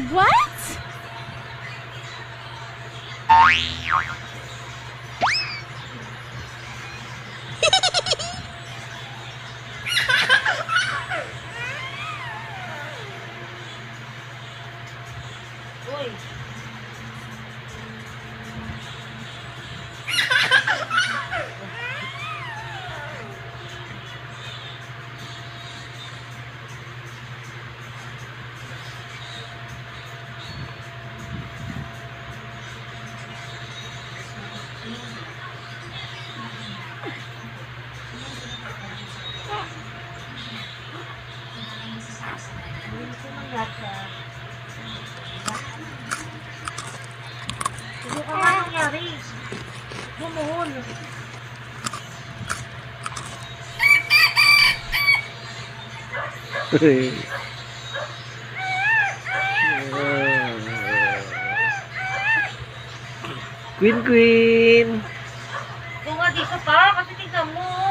What? Uy. Hindi ka nga nangyari. Bumuhol. Queen Queen. Kung nga di ka pa, kasi tignan mo.